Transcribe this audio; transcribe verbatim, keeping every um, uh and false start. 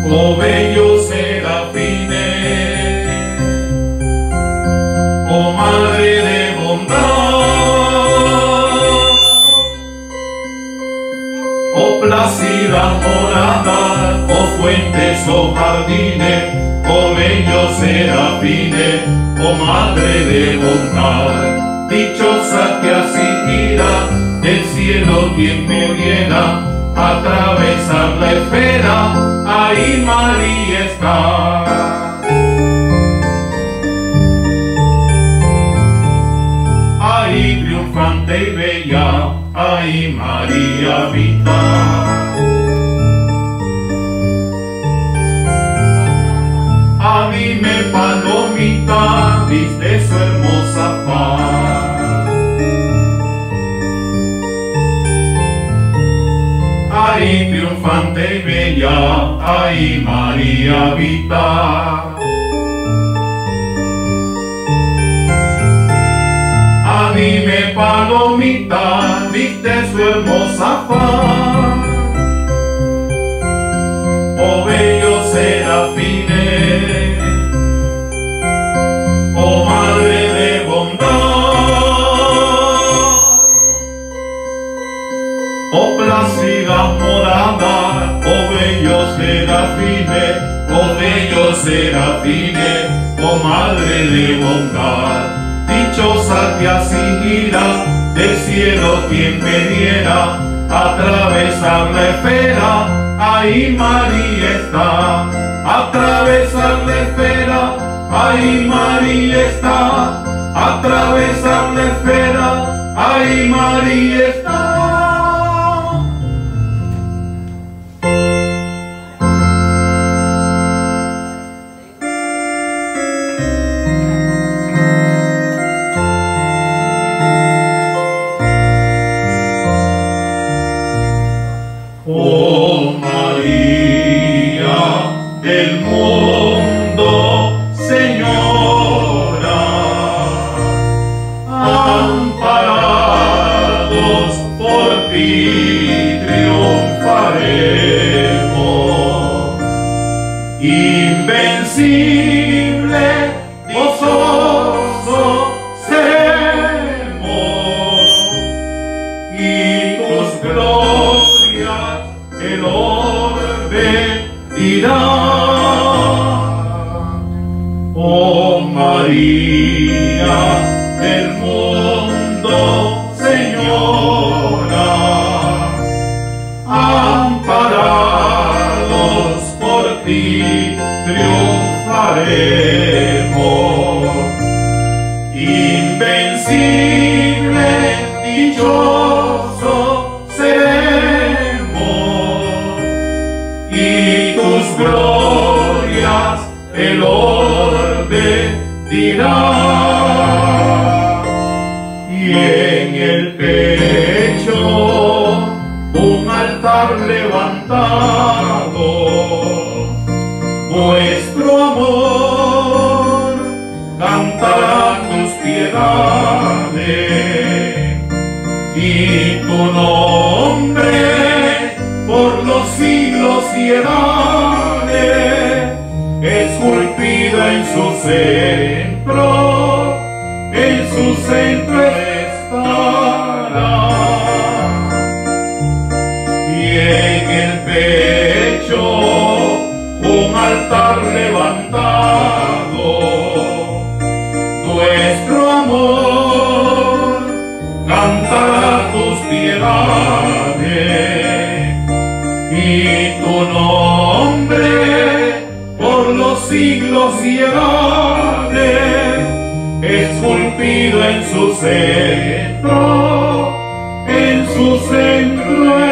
oh bellos serafines, oh Madre de bondad, oh plácida morada, oh fuentes, oh jardines, oh bellos serafines, oh Madre de bondad. Dichosa que así gira del cielo quien me viera, atravesar la esfera, ahí María está. Ahí triunfante y bella, ahí María habita. Ah, dime palomita, viste su hermosa faz. Ahí triunfante y bella, ahí María habita. Ah, dime palomita, viste su hermosa faz. Oh bellos serafines, oh Madre de bondad, oh plácida morada, oh bellos serafines, oh bellos serafines, oh Madre de bondad. Dichosa que así gira del cielo quien me diera, atravesar la esfera, ahí María está. Atravesar la esfera, ahí María está. Atravesar la esfera, ahí María está. Oh María del mundo, Señora, amparados por ti triunfaremos. Invencible, gozoso seremos, y tus glorias el orbe dirá. Oh María del mundo, Señora, amparados por ti triunfaremos. Invencible, dichoso seremos, y tus glorias el orbe dirá. Y en el pecho un altar levantado, vuestro amor cantará tus piedades, y tu nombre por los siglos y edades, esculpido en su centro, en su centro estará. Y en el pecho un altar levantado, nuestro amor cantará tus piedades, y tu nombre por los siglos y edades, esculpido en su centro, en su centro